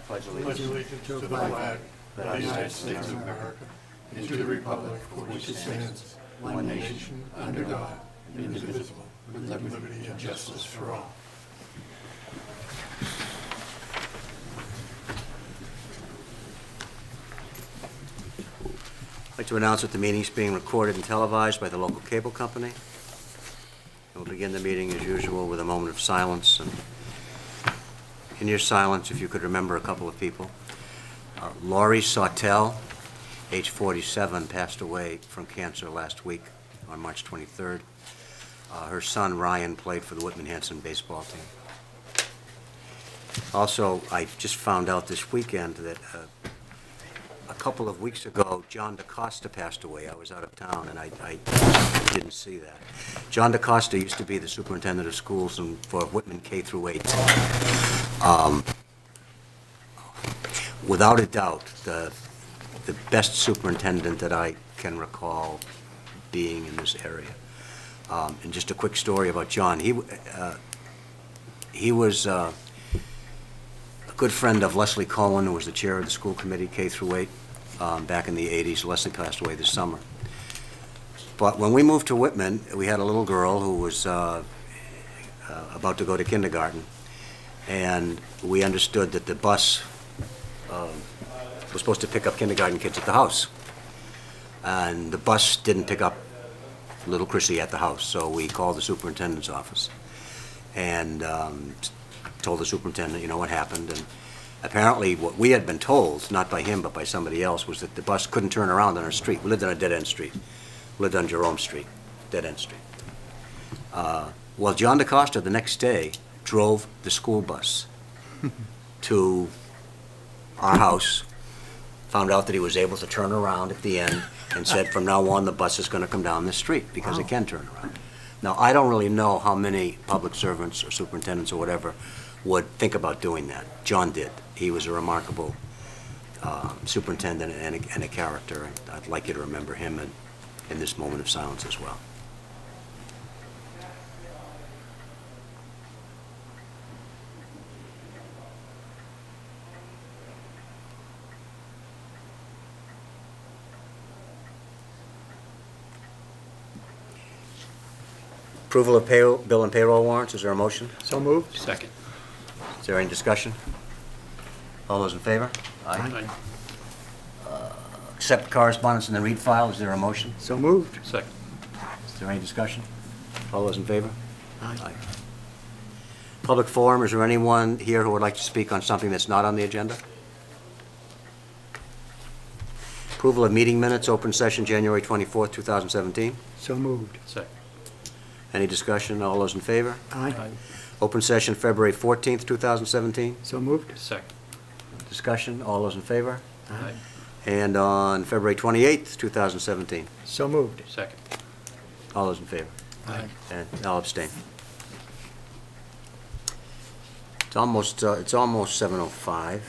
pledge allegiance to the flag of the United States of America and to the republic for which it stands, one nation, under God, indivisible, with liberty and justice for all. I'd like to announce that the meeting is being recorded and televised by the local cable company. We'll begin the meeting as usual with a moment of silence. And in your silence, if you could remember a couple of people. Laurie Sawtell, age 47, passed away from cancer last week on March 23rd. Her son, Ryan, played for the Whitman baseball team. Also, I just found out this weekend that a couple of weeks ago, John DaCosta passed away. I was out of town, and I didn't see that. John DaCosta used to be the superintendent of schools for Whitman K through 8. Without a doubt, the best superintendent that I can recall being in this area. And just a quick story about John. He was a good friend of Leslie Cohen, who was the chair of the school committee K through 8 back in the 80s. Leslie passed away this summer. But when we moved to Whitman, we had a little girl who was about to go to kindergarten, and we understood that the bus was supposed to pick up kindergarten kids at the house. And the bus didn't pick up little Chrissy at the house, so we called the superintendent's office and told the superintendent, you know, what happened. And apparently what we had been told, not by him but by somebody else, was that the bus couldn't turn around on our street. We lived on a dead-end street. We lived on Jerome Street, dead-end street. Well, John DaCosta the next day drove the school bus to our house, found out that he was able to turn around at the end, and said from now on the bus is going to come down the street because it can turn around. Now, I don't really know how many public servants or superintendents or whatever would think about doing that. John did. He was a remarkable superintendent and a character, and I'd like you to remember him in this moment of silence as well. Approval of bill and payroll warrants. Is there a motion? So moved. Second. Is there any discussion? All those in favor? Aye. Accept correspondence in the read file. Is there a motion? So moved. Second. Is there any discussion? All those in favor? Aye. Public forum. Is there anyone here who would like to speak on something that's not on the agenda? Approval of meeting minutes, open session January 24th, 2017. So moved. Second. Any discussion? All those in favor? Aye. Open session February 14th, 2017. So moved. Second. Discussion? All those in favor? Aye. And on February 28th, 2017. So moved. Second. All those in favor? Aye. And I'll abstain. It's almost 7:05.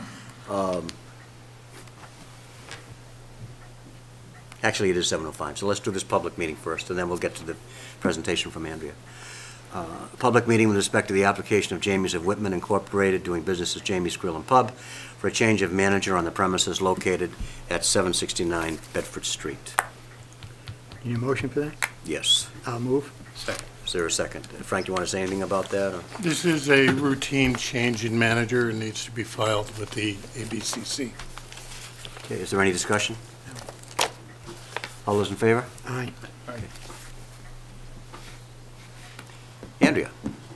Actually, it is 7:05, so let's do this public meeting first, and then we'll get to the presentation from Andrea. A public meeting with respect to the application of Jamie's of Whitman Incorporated, doing business as Jamie's Grill and Pub, for a change of manager on the premises located at 769 Bedford Street. Need a motion for that? Yes. I'll move. Second. Is there a second? Frank, you want to say anything about that? Or? This is a routine change in manager and needs to be filed with the ABCC. Okay, is there any discussion? All those in favor? Aye. Okay. Andrea.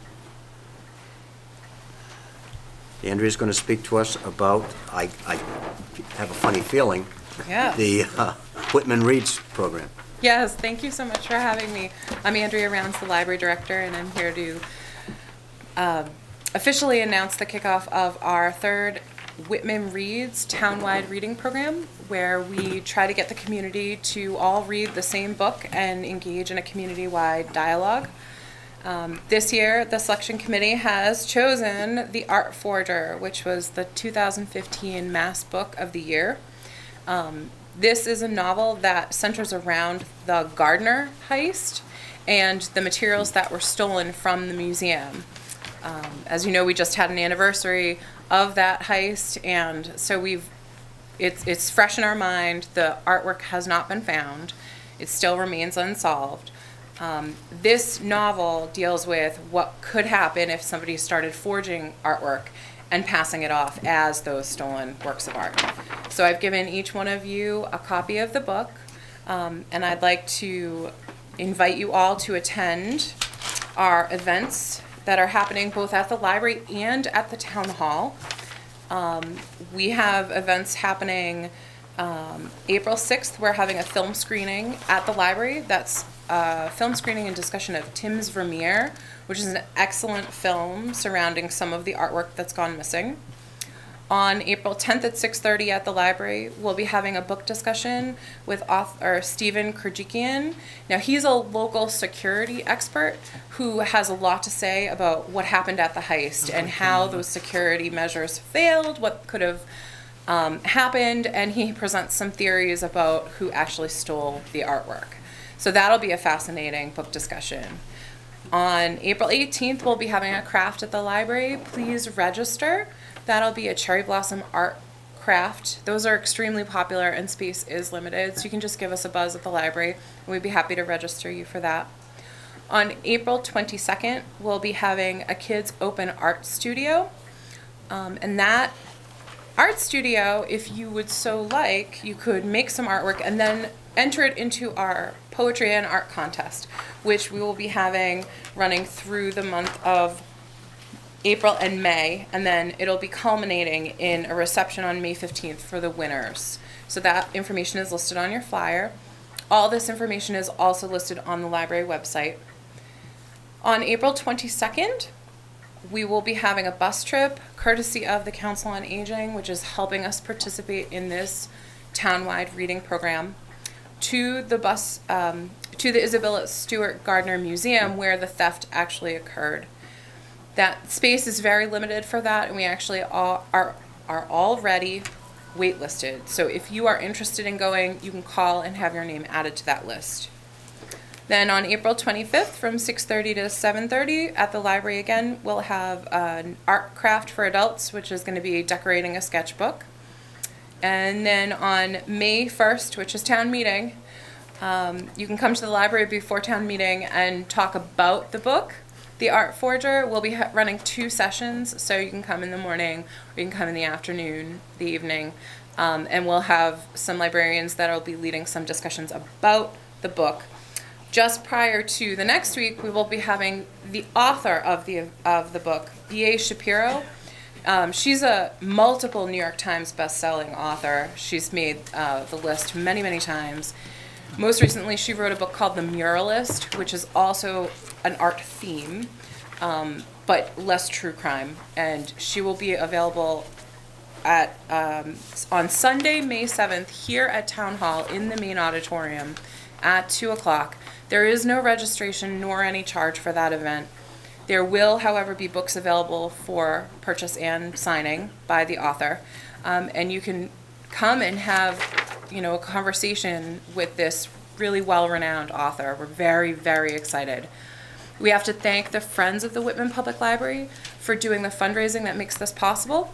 Andrea's going to speak to us about, I have a funny feeling, Yeah. the Whitman Reads program. Yes, thank you so much for having me. I'm Andrea Rounds, the library director, and I'm here to officially announce the kickoff of our third Whitman Reads townwide reading program, where we try to get the community to all read the same book and engage in a community-wide dialogue. This year, the selection committee has chosen The Art Forger, which was the 2015 Mass Book of the Year. This is a novel that centers around the Gardner heist and the materials that were stolen from the museum. As you know, we just had an anniversary of that heist, and so it's fresh in our mind. The artwork has not been found. It still remains unsolved. This novel deals with what could happen if somebody started forging artwork and passing it off as those stolen works of art. So I've given each one of you a copy of the book, and I'd like to invite you all to attend our events that are happening both at the library and at the town hall. We have events happening April 6th. We're having a film screening at the library. That's a film screening and discussion of Tim's Vermeer, which is an excellent film surrounding some of the artwork that's gone missing. On April 10th at 6:30 at the library, we'll be having a book discussion with author Stephen Kerjikian. Now, he's a local security expert who has a lot to say about what happened at the heist and how those security measures failed, what could have happened, and he presents some theories about who actually stole the artwork. So that'll be a fascinating book discussion. On April 18th, we'll be having a craft at the library. Please register. That'll be a cherry blossom art craft. Those are extremely popular and space is limited, so you can just give us a buzz at the library and we'd be happy to register you for that. On April 22nd, we'll be having a kids open art studio. And that art studio, if you would so like, you could make some artwork and then enter it into our poetry and art contest, which we will be having running through the month of April and May, and then it'll be culminating in a reception on May 15th for the winners. So that information is listed on your flyer. All this information is also listed on the library website. On April 22nd, we will be having a bus trip courtesy of the Council on Aging, which is helping us participate in this townwide reading program, to the Isabella Stewart Gardner Museum, where the theft actually occurred. That space is very limited for that, and we actually are already waitlisted. So if you are interested in going, you can call and have your name added to that list. Then on April 25th from 6:30 to 7:30 at the library again, we'll have an art craft for adults, which is going to be decorating a sketchbook. And then on May 1st, which is town meeting, you can come to the library before town meeting and talk about the book. The Art Forger will be running 2 sessions, so you can come in the morning or you can come in the afternoon, the evening, and we'll have some librarians that will be leading some discussions about the book. Just prior to the next week, we will be having the author of the book, B.A. Shapiro. She's a multiple New York Times best-selling author. She's made the list many, many times. Most recently, she wrote a book called The Muralist, which is also an art theme, but less true crime. And she will be available at on Sunday, May 7th, here at Town Hall in the main auditorium at 2 o'clock. There is no registration nor any charge for that event. There will, however, be books available for purchase and signing by the author. And you can come and have, a conversation with this really well-renowned author. We're very, very excited. We have to thank the Friends of the Whitman Public Library for doing the fundraising that makes this possible.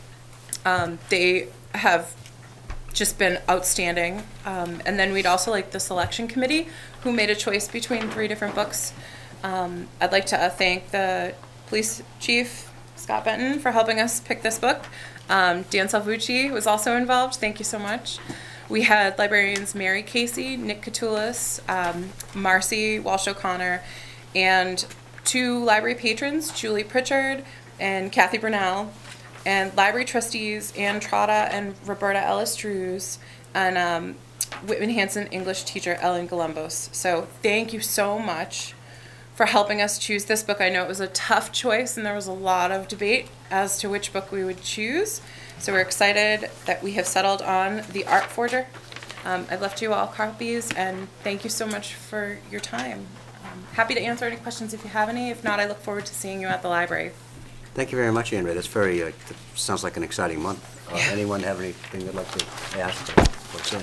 They have just been outstanding. And then we'd also like the selection committee, who made a choice between 3 different books. I'd like to thank the police chief, Scott Benton, for helping us pick this book. Dan Salvucci was also involved. Thank you so much. We had librarians Mary Casey, Nick Catoulis, Marcy Walsh O'Connor, and 2 library patrons, Julie Pritchard and Kathy Brunell, and library trustees Ann Trotta and Roberta Ellis-Drews, and Whitman Hanson English teacher Ellen Galambos. So thank you so much for helping us choose this book. I know it was a tough choice and there was a lot of debate as to which book we would choose. So we're excited that we have settled on The Art Forger. I've left you all copies, and thank you so much for your time. Happy to answer any questions if you have any. If not, I look forward to seeing you at the library. Thank you very much, Andrea. That's very, sounds like an exciting month. Anyone have anything they'd like to ask or say?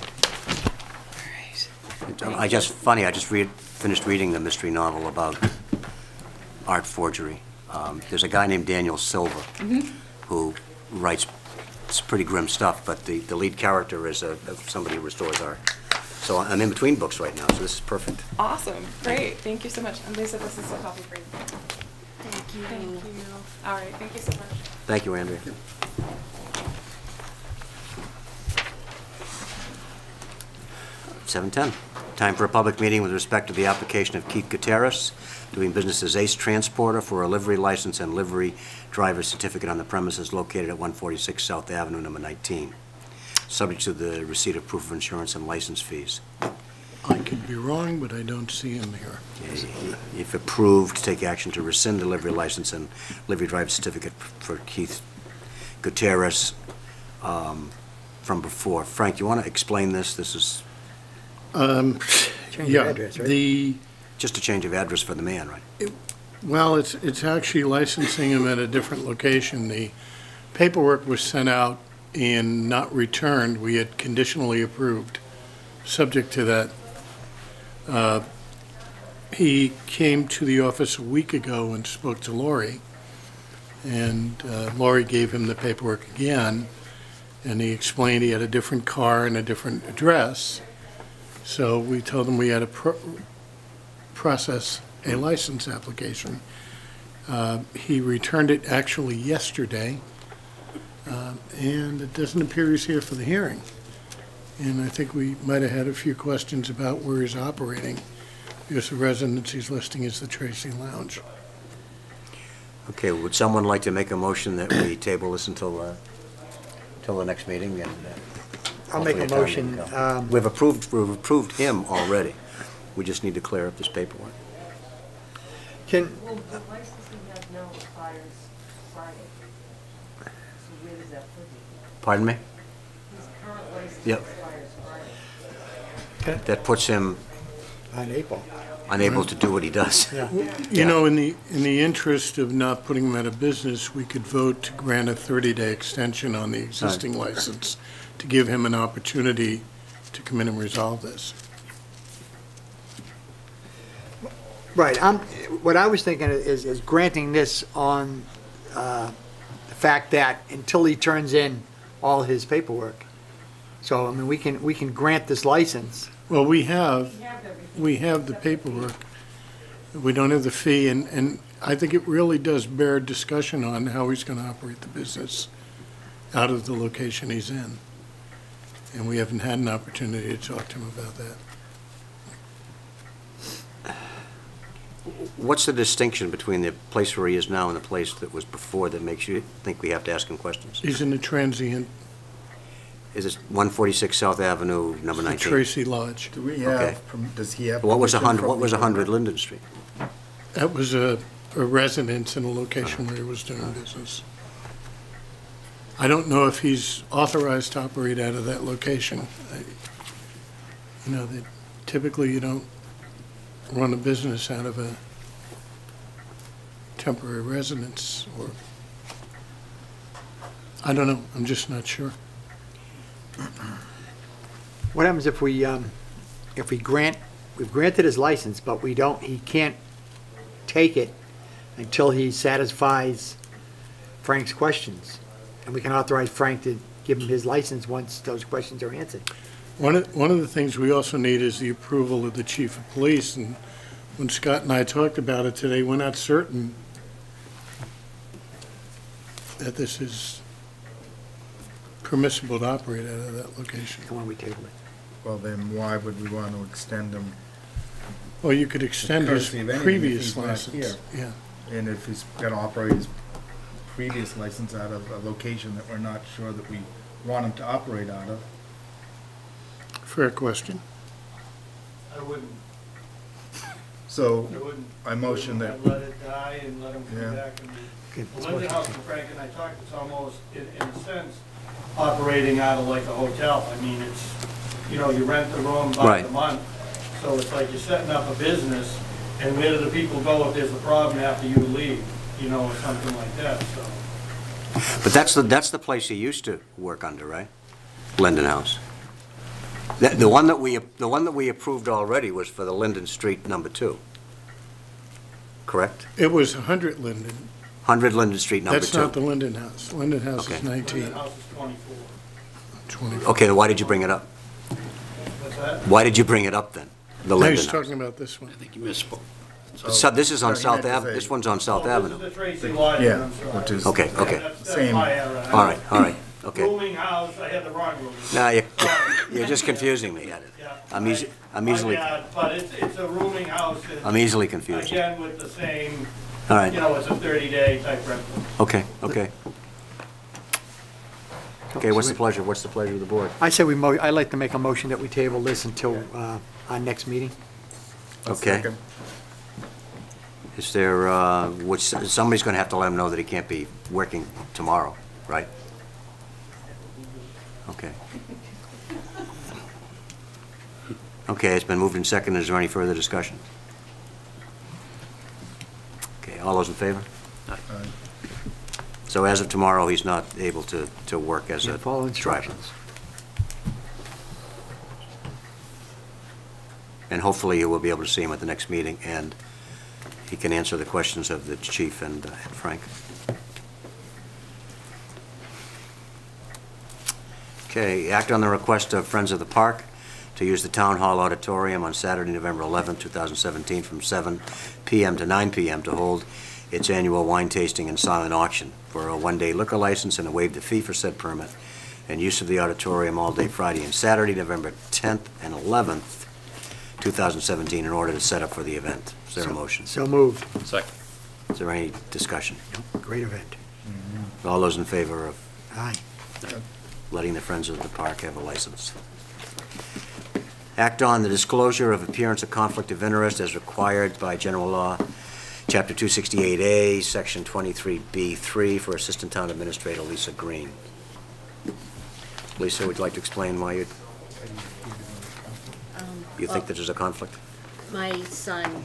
All right. I just finished reading the mystery novel about art forgery. There's a guy named Daniel Silver who writes, it's pretty grim stuff, but the lead character is somebody who restores art. So I'm in between books right now, so this is perfect. Awesome. Great. Thank you so much. And Lisa, this is a copy for you. Thank you. Thank you. All right. Thank you so much. Thank you, Andrea. 7:10. Time for a public meeting with respect to the application of Keith Gutierrez, doing business as Ace Transporter, for a livery license and livery driver certificate on the premises located at 146 South Avenue, number 19, subject to the receipt of proof of insurance and license fees. I could be wrong, but I don't see him here. If approved, take action to rescind the livery license and livery driver certificate for Keith Gutierrez from before. Frank, you want to explain this? This is Change of address, right? just a change of address for the man, right? Well, it's actually licensing him at a different location. The paperwork was sent out and not returned. We had conditionally approved, subject to that. He came to the office a week ago and spoke to Lori, and Lori gave him the paperwork again, and he explained he had a different car and a different address. So we told him we had to process a license application. He returned it actually yesterday, and it doesn't appear he's here for the hearing. And I think we might have had a few questions about where he's operating, because the residence he's listing is the Tracy Lounge. Okay, would someone like to make a motion that we table this until the next meeting? And I'll make a hopefully time motion. will go. We've approved him already. We just need to clear up this paperwork. Well, the license he has now expires Friday. So where does that put him? Pardon me? His current license Yep. expires Friday. That puts him On April. unable to do what he does. Yeah. You know, in the interest of not putting him out of business, we could vote to grant a 30-day extension on the existing license to give him an opportunity to come in and resolve this. Right, what I was thinking is granting this on the fact that until he turns in all his paperwork. So, I mean, we can grant this license. Well, we have the paperwork. We don't have the fee, and I think it really does bear discussion on how he's going to operate the business out of the location he's in. And we haven't had an opportunity to talk to him about that. What's the distinction between the place where he is now and the place that was before that makes you think we have to ask him questions? He's in a transient, Is it 146 South Avenue, number the 19? Tracy Lodge. Do we Okay. have, does he have? What was permission from 100 Linden Street? That was a residence in a location where he was doing business. I don't know if he's authorized to operate out of that location. You know, typically you don't run a business out of a temporary residence, or, I don't know, I'm just not sure. What happens if we've granted his license, but he can't take it until he satisfies Frank's questions? And we can authorize Frank to give him his license once those questions are answered. One of the things we also need is the approval of the chief of police, and when Scott and I talked about it today, we're not certain that this is permissible to operate out of that location. And when we table it. Well, then why would we want to extend him? Well, you could extend his Courtesy of anything if previous he's not license. here. Yeah. And if he's going to operate his previous license out of a location that we're not sure that we want him to operate out of? Fair question. I wouldn't, So I wouldn't. I motion that, I'd let it die and let him Yeah. come back and Okay, the let's Linden motion. House and Frank and I talked, it's almost, in a sense, operating out of like a hotel. I mean, it's, you know, you rent the room by Right. the month, so it's like you're setting up a business, and where do the people go if there's a problem after you leave, you know, or something like that, so. But that's the place he used to work under, right? Linden House. The one that we approved already was for the Linden Street number 2. Correct? It was 100 Linden. 100 Linden Street, number 2. That's not the Linden House. Linden House is Okay. 19. The house is 24. 20. Okay, why did you bring it up? What's that? Why did you bring it up then? The I Linden was House. talking about this one. I think you misspoke. So this is on No, he South meant to Avenue, say- this one's on South Oh, Avenue. This is the Tracy Lodge, Yeah, I'm sorry. which is- Okay, okay. That's Same. my error. All right, okay. Rooming house, I had the wrong room. No, you're just confusing me. Yeah. I'm easily, My bad, but it's a rooming house. and I'm easily confused. Again, with the same, All you right, know, it's a 30-day type rental. okay. Okay, what's the pleasure? What's the pleasure of the board? I say I'd like to make a motion that we table this until our next meeting. Okay. Second. Is there, somebody's going to have to let him know that he can't be working tomorrow, right? Okay. Okay, it's been moved and seconded. Is there any further discussion? Okay, all those in favor? So as of tomorrow, he's not able to work as a Follow driver. instructions. And hopefully you will be able to see him at the next meeting, and he can answer the questions of the chief and Frank. Okay, act on the request of Friends of the Park to use the Town Hall Auditorium on Saturday, November 11th, 2017, from 7 p.m. to 9 p.m. to hold its annual wine tasting and silent auction for a one-day liquor license and to waive the fee for said permit, and use of the auditorium all day Friday and Saturday, November 10th and 11th, 2017, in order to set up for the event. Is there a motion? So moved. Second. Is there any discussion? Great event. All those in favor of Aye. letting the Friends of the Park have a license? Act on the disclosure of appearance of conflict of interest as required by General Law, Chapter 268A, Section 23B3, for Assistant Town Administrator Lisa Green. Lisa, would you like to explain why you think that there's a conflict? My son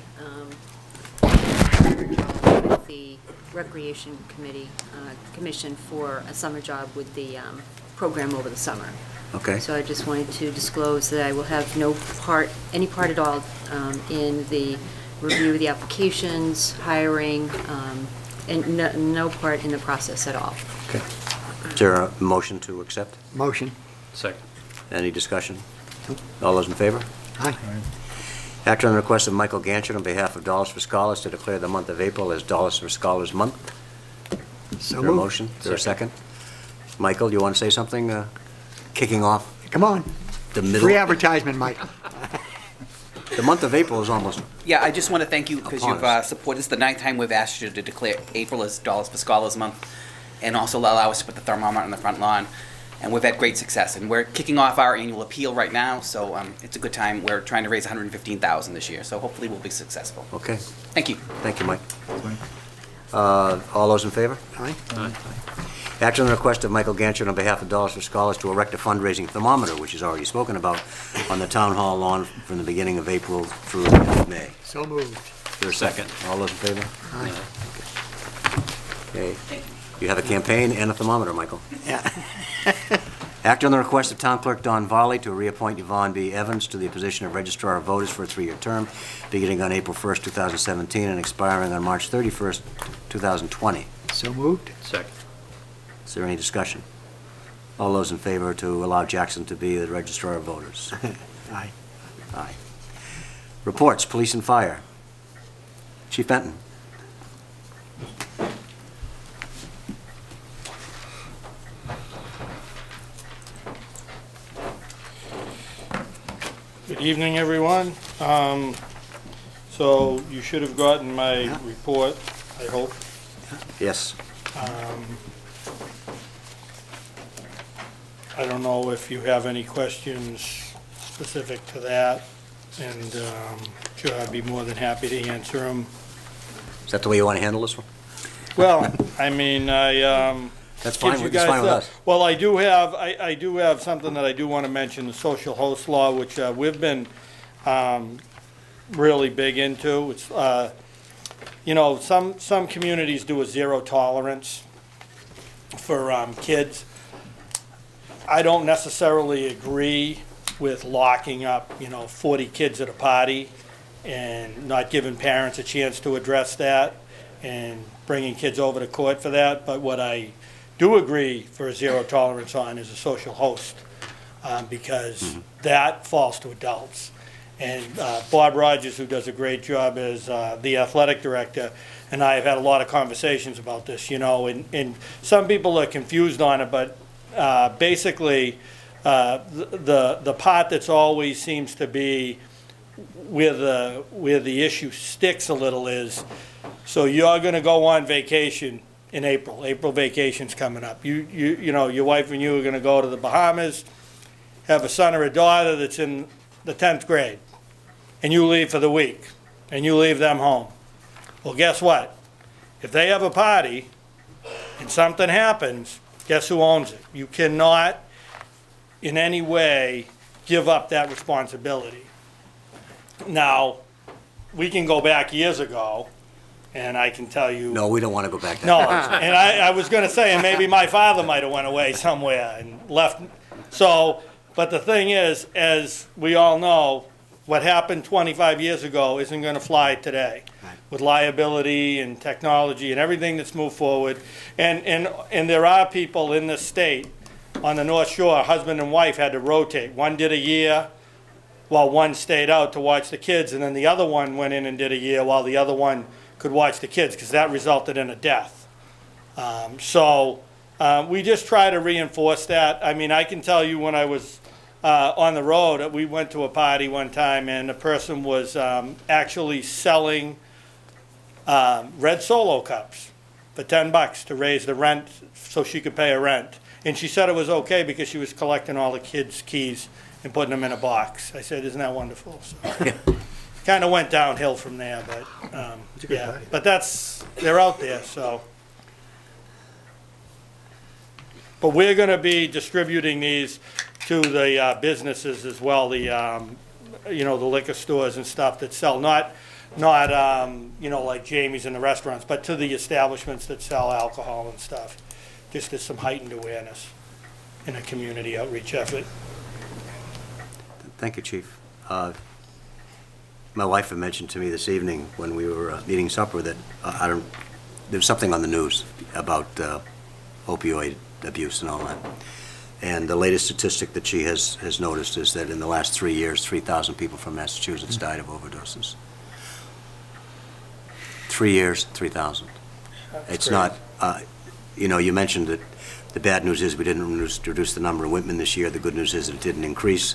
with the Recreation Commission for a summer job with the program over the summer. Okay. So I just wanted to disclose that I will have any part at all in the review of the applications, hiring, and no part in the process at all. Okay. Is there a motion to accept? Motion. Second. Any discussion? All those in favor? Aye. Act on the request of Michael Ganchard on behalf of Dollars for Scholars to declare the month of April as Dollars for Scholars Month. Is So there a moved. motion? Is there a second? Michael, do you want to say something? Kicking off Come on. the middle? Free advertisement, Michael. The month of April is almost, Yeah, I just want to thank you because Upon you've us. supported. This is the 9th time we've asked you to declare April as Dollars for Scholars Month, and also allow us to put the thermometer on the front lawn. And we've had great success. And we're kicking off our annual appeal right now, so it's a good time. We're trying to raise $115,000 this year, so hopefully we'll be successful. okay. Thank you. Thank you, Mike. All those in favor? Aye. Act on the request of Michael Ganchard on behalf of Dollars for Scholars to erect a fundraising thermometer, which is already spoken about, on the Town Hall lawn from the beginning of April through the end of May. So moved. Is there a second? All those in favor? Aye. Okay. You have a campaign and a thermometer, Michael. Yeah. Act on the request of Town Clerk Don Varley to reappoint Yvonne B. Evans to the position of Registrar of Voters for a 3-year term, beginning on April 1st, 2017, and expiring on March 31st, 2020. So moved. Second. Is there any discussion? All those in favor to allow Jackson to be the Registrar of Voters? Aye. Aye. Reports, Police and Fire. Chief Benton. Good evening, everyone. So you should have gotten my report, I hope. Yes. I don't know if you have any questions specific to that, and sure, I'd be more than happy to answer them. Is that the way you want to handle this one? Well, I mean, That's fine. gives you That's fine guys with the- us. Well, I do have something that I do want to mention, the social host law, which we've been really big into. It's, you know, some communities do a zero tolerance for kids. I don't necessarily agree with locking up, 40 kids at a party and not giving parents a chance to address that. and bringing kids over to court for that. But what I do agree for a zero tolerance on is a social host, because that falls to adults. And Bob Rogers, who does a great job as the athletic director, and I have had a lot of conversations about this, you know, and some people are confused on it, but basically the part that's always seems to be where the issue sticks a little is, so you're going to go on vacation in April. April vacation's coming up. You know, your wife and you are going to go to the Bahamas, have a son or a daughter that's in the 10th grade, and you leave for the week, and you leave them home. Well, guess what? If they have a party and something happens, guess who owns it? You cannot in any way give up that responsibility. Now, we can go back years ago, and I can tell you... No, we don't want to go back that No, far. and I was going to say, and maybe my father might have went away somewhere and left. So, but the thing is, as we all know, what happened 25 years ago isn't going to fly today, with liability and technology and everything that's moved forward. And there are people in this state on the North Shore, husband and wife had to rotate. One did a year while one stayed out to watch the kids, and then the other one went in and did a year while the other one could watch the kids, because that resulted in a death. We just try to reinforce that. I mean, I can tell you when I was on the road, we went to a party one time, and the person was actually selling red Solo cups for $10 to raise the rent so she could pay her rent. And she said it was okay because she was collecting all the kids' keys and putting them in a box. I said, isn't that wonderful? So, kind of went downhill from there, but yeah. But they're out there, so. But we're going to be distributing these to the businesses as well, the you know, the liquor stores and stuff that sell, not you know, like Jamie's and the restaurants, but to the establishments that sell alcohol and stuff. Just as some heightened awareness in a community outreach effort. Thank you, Chief. My wife had mentioned to me this evening when we were eating supper that there was something on the news about opioid abuse and all that. And the latest statistic that she has noticed is that in the last 3 years, 3,000 people from Massachusetts died of overdoses. 3 years, 3,000. It's great. not, you know, you mentioned that the bad news is we didn't reduce the number of Whitman this year. The good news is that it didn't increase.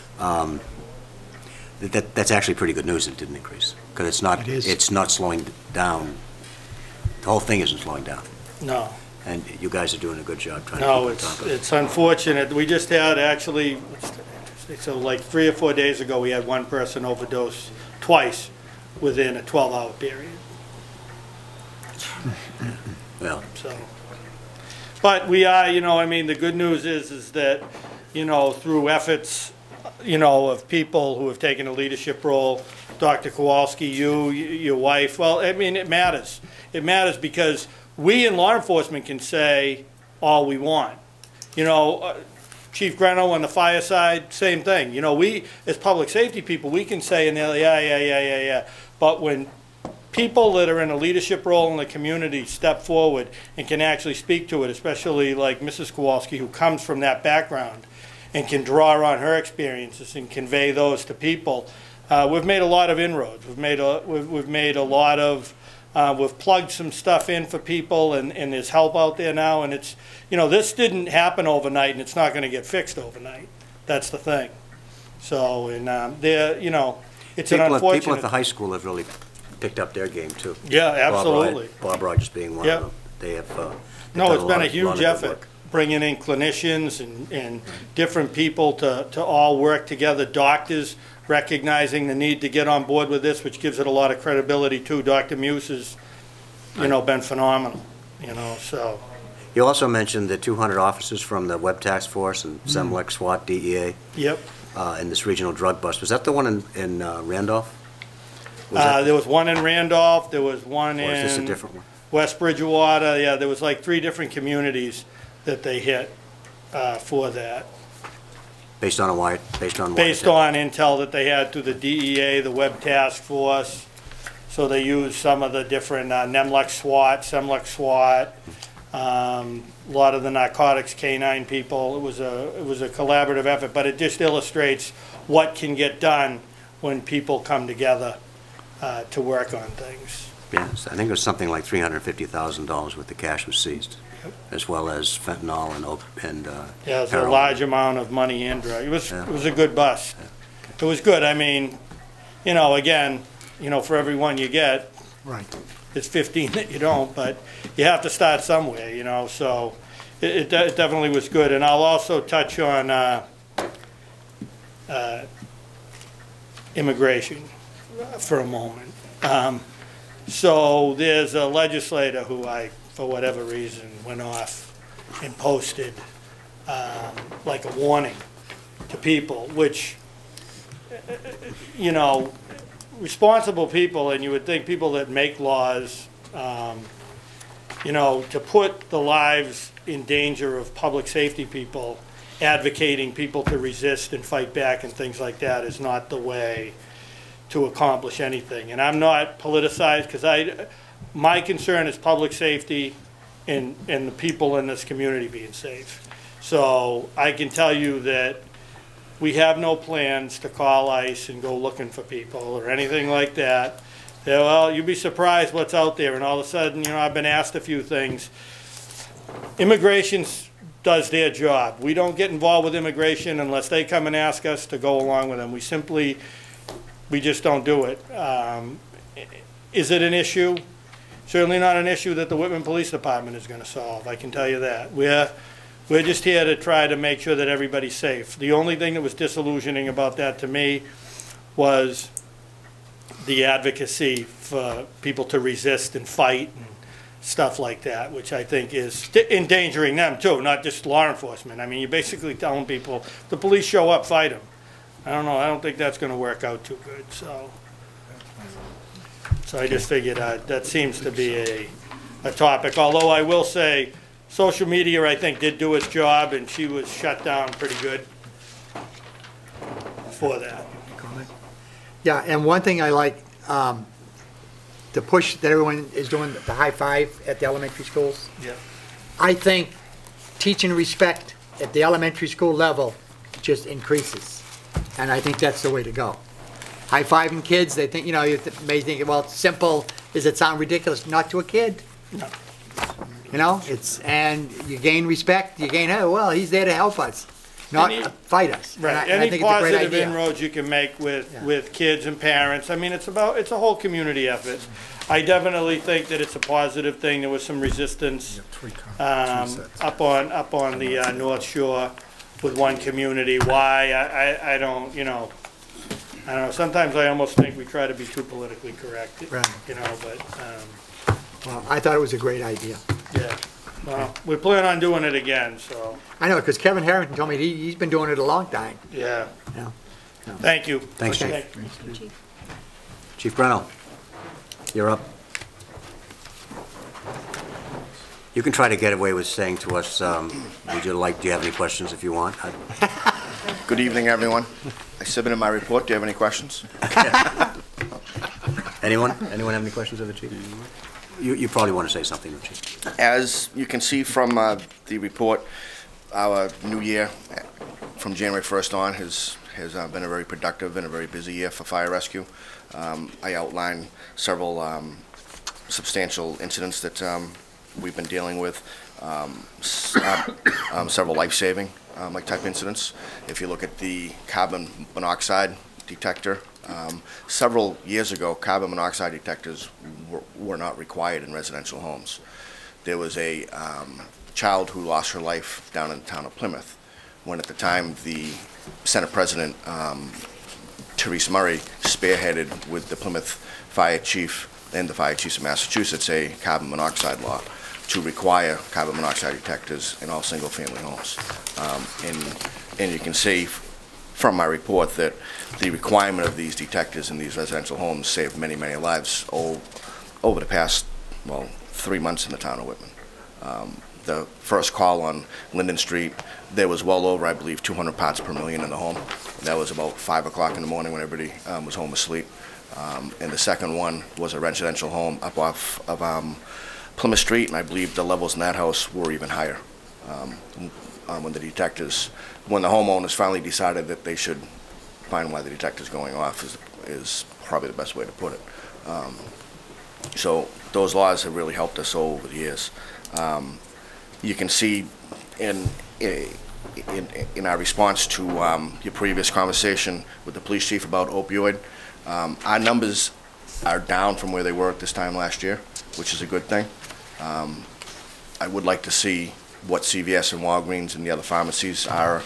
That's actually pretty good news that it didn't increase, because it's not slowing down. The whole thing isn't slowing down. No. And you guys are doing a good job trying to No, keep on top of it. it's unfortunate. We just had actually, so like 3 or 4 days ago, we had one person overdose twice within a 12-hour period. Well, So, but we are, you know, I mean, the good news is that, you know, through efforts, you know, of people who have taken a leadership role, Dr. Kowalski, your wife, well, I mean, it matters. It matters because we in law enforcement can say all we want. You know, Chief Greno on the fire side, same thing. You know, we, as public safety people, we can say, in there, yeah. But when people that are in a leadership role in the community step forward and can actually speak to it, especially like Mrs. Kowalski, who comes from that background and can draw on her experiences and convey those to people, we've made a lot of inroads. We've made a lot of, we've plugged some stuff in for people, and there's help out there now. And it's, you know, this didn't happen overnight, and it's not going to get fixed overnight. That's the thing. So, and they're, you know, it's an unfortunate. People at the high school have really picked up their game too. Yeah, absolutely. Bob Rogers being one of them. They have. No, it's been a lot huge of good effort, work. bringing in clinicians and different people to all work together, doctors recognizing the need to get on board with this, which gives it a lot of credibility too. Dr. Muse has, you know, been phenomenal, you know, so. You also mentioned the 200 officers from the Web Task Force and SEMLEC, SWAT, DEA. Yep. In this regional drug bust. Was that the one in Randolph? There was one in Randolph, there was one Or is this a in different one? West Bridgewater. Yeah, there was like 3 different communities that they hit for that. Based on what? Based on intel that they had through the DEA, the Web Task Force, So they used some of the different NEMLEX SWAT, SEMLEX SWAT, a lot of the narcotics canine people. It was a collaborative effort, but it just illustrates what can get done when people come together to work on things. Yes, I think it was something like $350,000 worth of cash was seized, as well as fentanyl and Yeah, it was a heroin. large amount of money and drug. It was a good bust. It was good. I mean, again, for every one you get, Right. it's 15 that you don't, but you have to start somewhere, so it definitely was good. And I'll also touch on immigration for a moment. So there's a legislator who for whatever reason, went off and posted like a warning to people, which, responsible people, and you would think people that make laws, to put the lives in danger of public safety people, advocating people to resist and fight back and things like that is not the way to accomplish anything. And I'm not politicized, because my concern is public safety and the people in this community being safe. So I can tell you that we have no plans to call ICE and go looking for people or anything like that. Well, you'd be surprised what's out there, and all of a sudden, I've been asked a few things. Immigration does their job. We don't get involved with immigration unless they come and ask us to go along with them. We just don't do it. Is it an issue? Certainly not an issue that the Whitman Police Department is going to solve, I can tell you that. We're just here to try to make sure that everybody's safe. The only thing that was disillusioning about that to me was the advocacy for people to resist and fight and stuff like that, which I think is endangering them too, not just law enforcement. I mean, you're basically telling people, if the police show up, fight them. I don't know, I don't think that's going to work out too good. So I just figured that seems to be a topic. Although I will say, social media, I think, did do its job, and she was shut down pretty good for that. Yeah, and one thing I like, the push that everyone is doing, the high five at the elementary schools. Yeah. I think teaching respect at the elementary school level just increases. And I think that's the way to go. High-fiving kids, they think, you may think, well, it's simple. Does it sound ridiculous? Not to a kid. No. And you gain respect, you gain, oh, well, he's there to help us, not fight us. Right. And I Any think it's a great positive idea. inroads you can make with kids and parents. I mean, it's a whole community effort. I definitely think that it's a positive thing. There was some resistance up on the North Shore with one community. Why? I don't, I don't know. Sometimes I almost think we try to be too politically correct. Right. But Well, I thought it was a great idea. yeah. Well, we plan on doing it again. So I know, because Kevin Harrington told me he's been doing it a long time. yeah. Yeah. Thank you. Thanks, Okay. Chief. Chief Breno, you're up. You can try to get away with saying to us, do you have any questions if you want? Good evening, everyone. I submitted my report. Do you have any questions? Anyone? Anyone have any questions of the chief? You probably want to say something, Chief. As you can see from the report, our new year from January 1st on has been a very productive and a very busy year for fire rescue. I outlined several substantial incidents that we've been dealing with, several life-saving type incidents. If you look at the carbon monoxide detector, several years ago, carbon monoxide detectors were not required in residential homes. There was a child who lost her life down in the town of Plymouth, when at the time the Senate President, Therese Murray, spearheaded with the Plymouth Fire Chief and the Fire Chiefs of Massachusetts a carbon monoxide law to require carbon monoxide detectors in all single-family homes. And you can see from my report that the requirement of these detectors in these residential homes saved many, many lives over the past, 3 months in the town of Whitman. The first call on Linden Street, there was well over, I believe, 200 parts per million in the home. That was about 5 o'clock in the morning when everybody was home asleep. And the second one was a residential home up off of Plymouth Street, and I believe the levels in that house were even higher. When the homeowners finally decided that they should find why the detector's going off is probably the best way to put it. So those laws have really helped us over the years. You can see in our response to your previous conversation with the police chief about opioid, our numbers are down from where they were at this time last year, which is a good thing. I would like to see what CVS and Walgreens and the other pharmacies are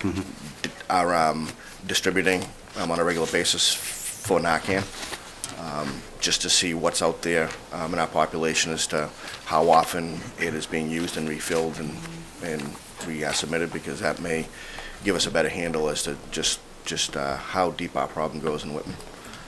distributing on a regular basis for Narcan, just to see what's out there in our population as to how often it is being used and refilled and resubmitted, because that may give us a better handle as to just how deep our problem goes in Whitman.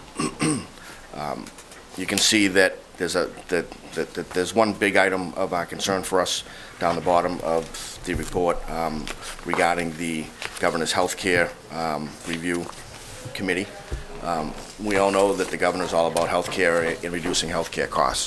You can see that there's one big item of our concern for us down the bottom of the report regarding the governor's health care review committee. We all know that the governor's all about health care and reducing health care costs.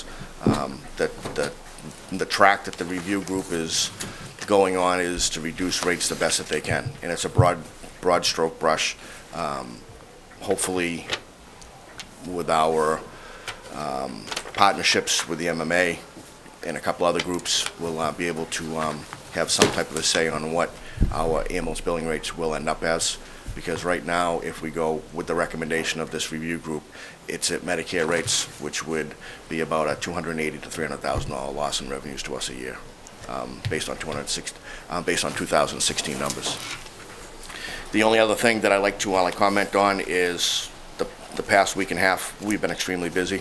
The track that the review group is going on is to reduce rates the best that they can, and it's a broad stroke brush. Hopefully, with our partnerships with the MMA and a couple other groups, we'll be able to have some type of a say on what our ambulance billing rates will end up as. Because right now, if we go with the recommendation of this review group, it's at Medicare rates, which would be about a $280,000 to $300,000 loss in revenues to us a year, based on 2016 numbers. The only other thing that I'd like to comment on is the past week and a half, we've been extremely busy.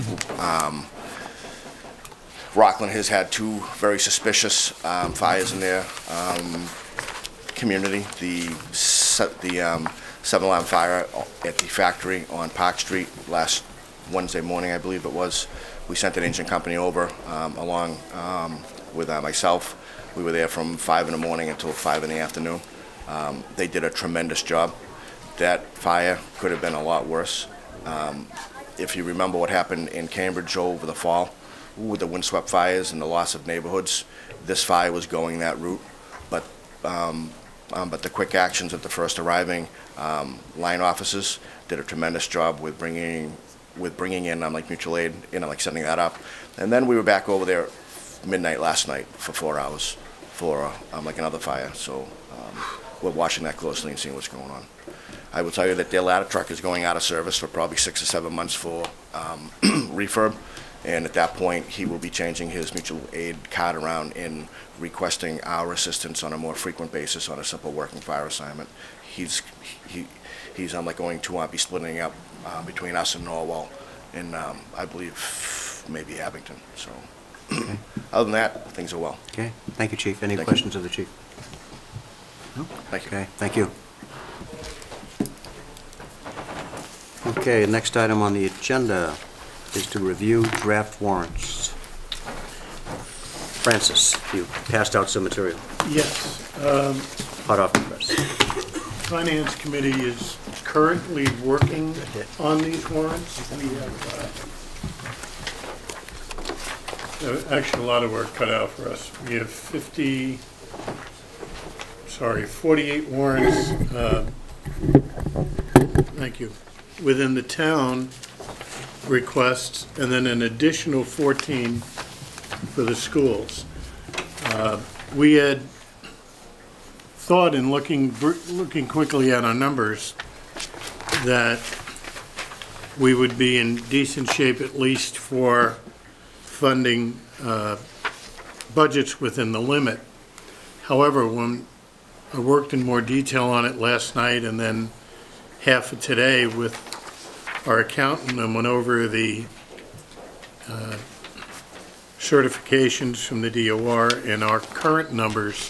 Rockland has had two very suspicious fires in their community. The 7-alarm fire at the factory on Park Street last Wednesday morning, I believe it was. We sent an engine company over along with myself. We were there from 5 in the morning until 5 in the afternoon. They did a tremendous job. That fire could have been a lot worse. If you remember what happened in Cambridge over the fall with the windswept fires and the loss of neighborhoods, this fire was going that route. But the quick actions of the first arriving line officers did a tremendous job with bringing in like mutual aid, like setting that up. And then we were back over there midnight last night for 4 hours for like another fire. So we're watching that closely and seeing what's going on. I will tell you that their ladder truck is going out of service for probably 6 or 7 months for refurb. And at that point, he will be changing his mutual aid card around and requesting our assistance on a more frequent basis on a simple working fire assignment. He's like going to be splitting up between us and Norwell, and I believe maybe Abington. So, okay. Other than that, things are well. Okay, thank you, Chief. Any questions of the Chief? No? Thank you. Okay, thank you. Okay, next item on the agenda is to review draft warrants. Francis, you passed out some material. Yes. Hot off the press. Finance Committee is currently working on these warrants. We have actually a lot of work cut out for us. We have 48 warrants. Thank you. Within the town requests, and then an additional 14 for the schools. We had thought, in looking quickly at our numbers, that we would be in decent shape at least for funding budgets within the limit. However, when I worked in more detail on it last night and then half of today with our accountant and went over the certifications from the DOR and our current numbers,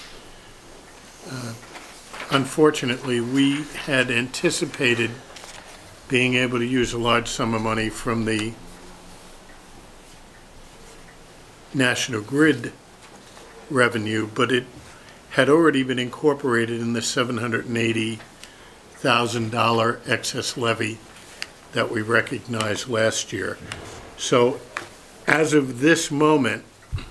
unfortunately, we had anticipated being able to use a large sum of money from the National Grid revenue, but it had already been incorporated in the $780,000 excess levy that we recognized last year. So as of this moment,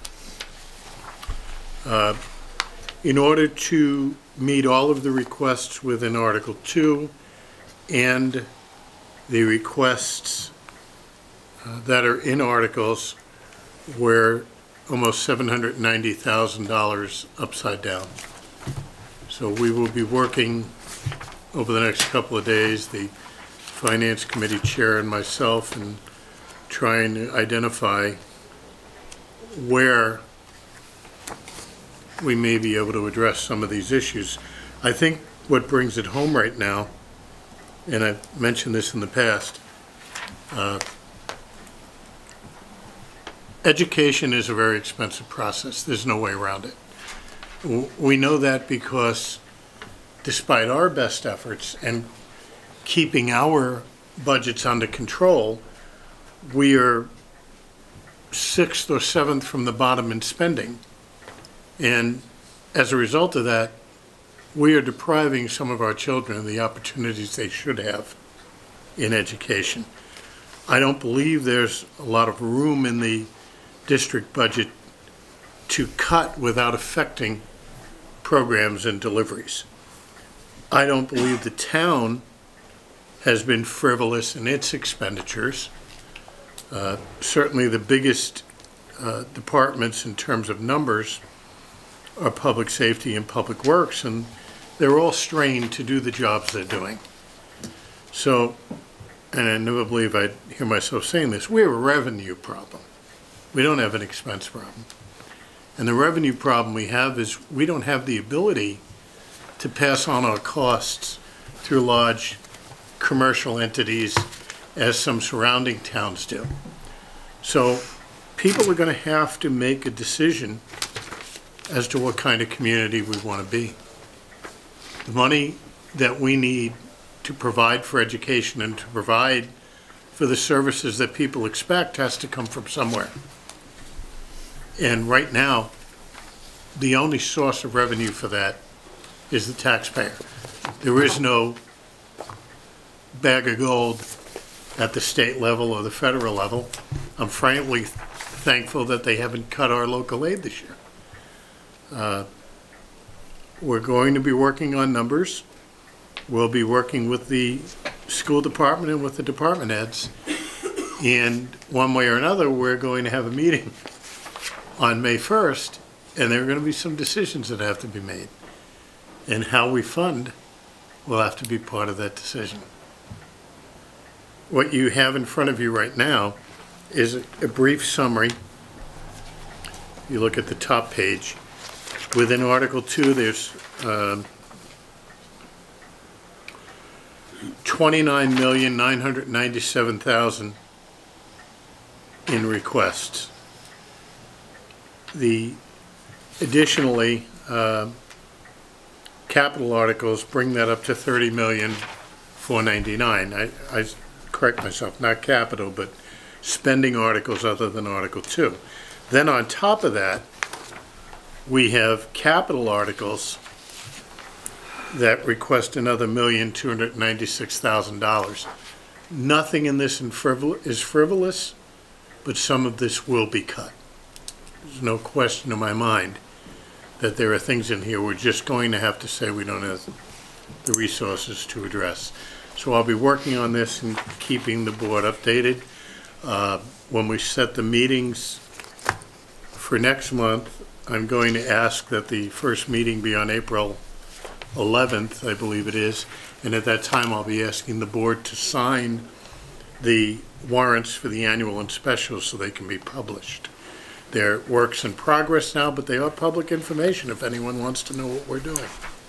in order to meet all of the requests within Article 2 and the requests that are in articles, we're almost $790,000 upside down. So we will be working over the next couple of days, the Finance Committee Chair and myself, and trying to identify where we may be able to address some of these issues. I think what brings it home right now, and I've mentioned this in the past, education is a very expensive process. There's no way around it. We know that because despite our best efforts and keeping our budgets under control, we are 6th or 7th from the bottom in spending. And as a result of that, we are depriving some of our children of the opportunities they should have in education. I don't believe there's a lot of room in the district budget to cut without affecting programs and deliveries. I don't believe the town has been frivolous in its expenditures. Certainly the biggest departments in terms of numbers are public safety and public works, and they're all strained to do the jobs they're doing. So, and I never believe I'd hear myself saying this, we have a revenue problem. We don't have an expense problem. And the revenue problem we have is we don't have the ability to pass on our costs through large commercial entities as some surrounding towns do. So people are going to have to make a decision as to what kind of community we want to be. The money that we need to provide for education and to provide for the services that people expect has to come from somewhere. And right now, the only source of revenue for that is the taxpayer. There is no bag of gold at the state level or the federal level. I'm frankly thankful that they haven't cut our local aid this year. We're going to be working on numbers. We'll be working with the school department and with the department heads. And one way or another, we're going to have a meeting on May 1st, and there are going to be some decisions that have to be made. And how we fund will have to be part of that decision. What you have in front of you right now is a brief summary. You look at the top page. Within Article 2, there's $29,997,000 in requests. Additionally, capital articles bring that up to $30,499,000. I correct myself, not capital, but spending articles other than Article 2. Then on top of that, we have capital articles that request another $1,296,000. Nothing in this is frivolous, but some of this will be cut. There's no question in my mind that there are things in here we're just going to have to say we don't have the resources to address. So I'll be working on this and keeping the board updated. When we set the meetings for next month, I'm going to ask that the first meeting be on April 11th, I believe it is, and at that time I'll be asking the board to sign the warrants for the annual and specials so they can be published. They're works in progress now, but they are public information if anyone wants to know what we're doing.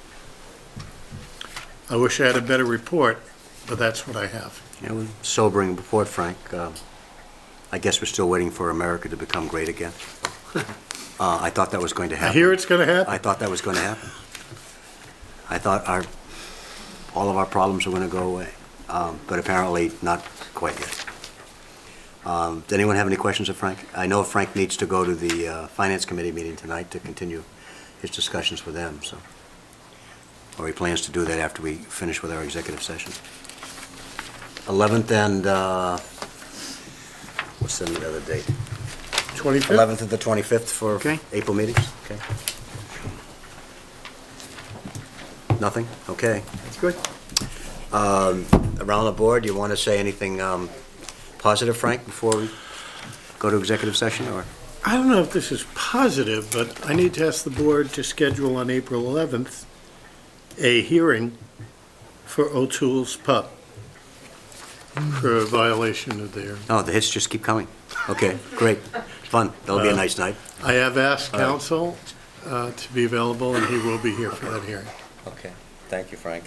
I wish I had a better report, but that's what I have. Yeah, well, sobering report, Frank. I guess we're still waiting for America to become great again. I thought that was going to happen. I hear it's going to happen. I thought that was going to happen. I thought all of our problems were going to go away, but apparently not quite yet. Does anyone have any questions of Frank? I know Frank needs to go to the Finance Committee meeting tonight to continue his discussions with them, so, or he plans to do that after we finish with our executive session. 11th and, what's the other date? 25th? 11th and the 25th for Okay. April meetings? Okay. Nothing? Okay. That's good. Around the board, you want to say anything positive, Frank, before we go to executive session, or? I don't know if this is positive, but I need to ask the board to schedule on April 11th a hearing for O'Toole's Pub for a violation of their... Oh, the hits just keep coming. Okay, great, fun. That'll be a nice night. I have asked counsel to be available, and he will be here for that hearing. Okay, thank you, Frank.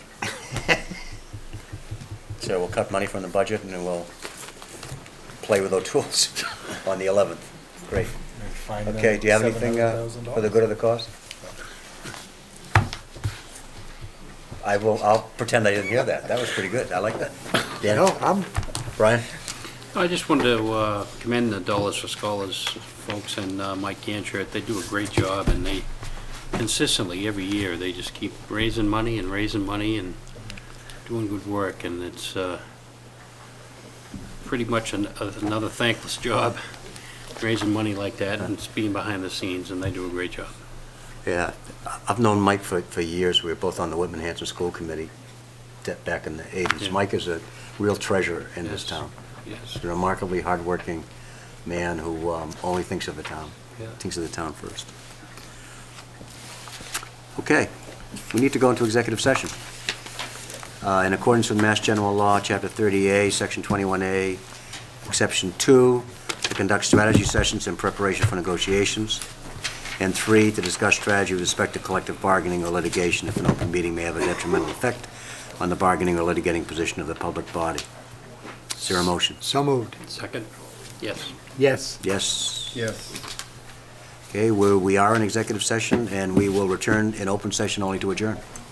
So we'll cut money from the budget and then we'll play with O'Toole's on the 11th. Great. Okay, do you have anything for the good of the cause? I'll pretend I didn't hear that. That was pretty good. I like that. Dan? No, Brian? I just wanted to commend the Dollars for Scholars folks and Mike Ganchert. They do a great job, and they consistently, every year, they just keep raising money and doing good work, and it's pretty much another thankless job, raising money like that and it's being behind the scenes, and they do a great job. Yeah, I've known Mike for years. We were both on the Whitman Hanson School Committee back in the 80s. Yeah. Mike is a real treasure in this Yes. town. Yes. He's a remarkably hardworking man who only thinks of the town. Yeah. Thinks of the town first. Okay, we need to go into executive session. In accordance with Mass General Law, Chapter 30A, Section 21A, Exception 2, to conduct strategy sessions in preparation for negotiations. And 3, to discuss strategy with respect to collective bargaining or litigation if an open meeting may have a detrimental effect on the bargaining or litigating position of the public body. Is there a motion? so moved. Second? Yes. Yes. Yes? Yes. Okay, we are in executive session, and we will return in open session only to adjourn.